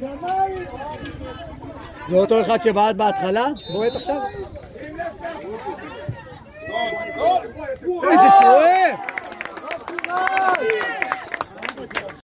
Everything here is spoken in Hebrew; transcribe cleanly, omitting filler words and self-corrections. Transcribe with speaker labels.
Speaker 1: זה אותו אחד שבעט בהתחלה? בועט עכשיו? איזה שוער!